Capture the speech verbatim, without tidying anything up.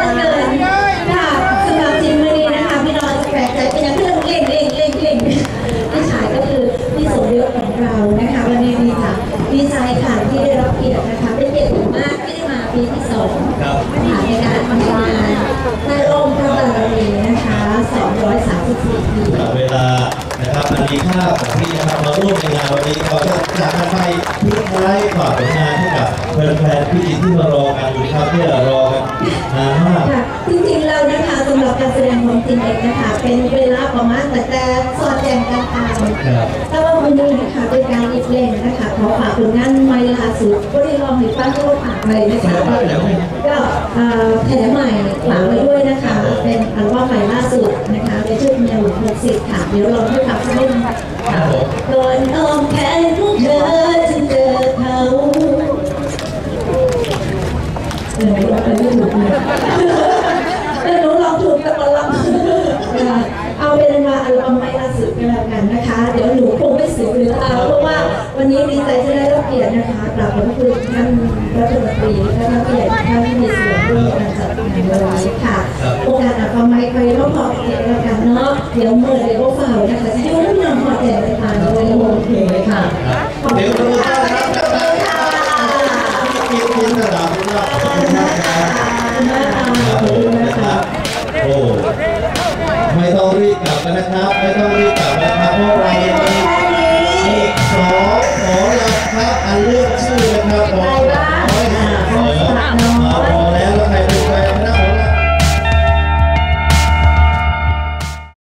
วันเกิดค่ะสำหรับจริงวันนี้นะคะพี่น้องจะแปลกใจเป็นอย่างเรื่องเล่งเล่งเล่งเล่งพี่ชายก็คือพี่สมยศของเรานะคะวันนี้ดีค่ะดีใจค่ะที่ได้รับเกียรตินะคะเป็นเกียรติมากที่ได้มาปีที่สองในการทำงานในองค์พระบารมีนะคะสองร้อยสามสิบสี่ปีเวลานะครับอันมีค่าของพี่นะครับมาร่วมในงานวันนี้เราจะจากกันไปทิ้งท้ายฝากผลงานให้กับแฟนๆพี่ที่มารอกันอยู่ครับที่รอกันนานมากจริงๆแล้วนะคะสำหรับการแสดงของจริงเองนะคะเป็นเวลาประมาณแต่แต่สอดแจงการตามแต่ว่าวันนี้นะคะเป็นการอีกเล่นนะคะขอฝากผลงานใหม่ล่าสุดก็ได้ลองให้ฟังก็ฝากไปนะคะก็แถมใหม่ฝากไว้ด้วยนะคะเป็นอัลบั้มใหม่ล่าสุดนะคะในชื่อเมียหลวงหกสิบค่ะเดี๋ยวเราให้ฟังสักนิดนึงก่อนอ้อมแขนของเธอฉันเจอเขาเออเราไปไม่ถูกเลยแต่หนูลองถูกแต่มาลองเอาเป็นว่าอัลบั้มใหม่ล่าสุดกันแล้วกันนะคะเดี๋ยวหนูคงไม่เสียเวลาเพราะว่าวันนี้ดีใจที่ได้รับเกียรตินะคะกราบขอบพระคุณท่านรัฐมนตรีและท่านผู้ใหญ่ท่านที่มีส่วนร่วมการจัดงานในวันนี้ค่ะโอกาสอัลบั้มใหม่ไปรอบพอเกียรติแล้วกันเนาะเดี๋ยวเมื่อเดี๋ยวก็ฝ่านะคะที่ว่าน้องพอใจในทางเลยโอเคค่ะเดี๋ยว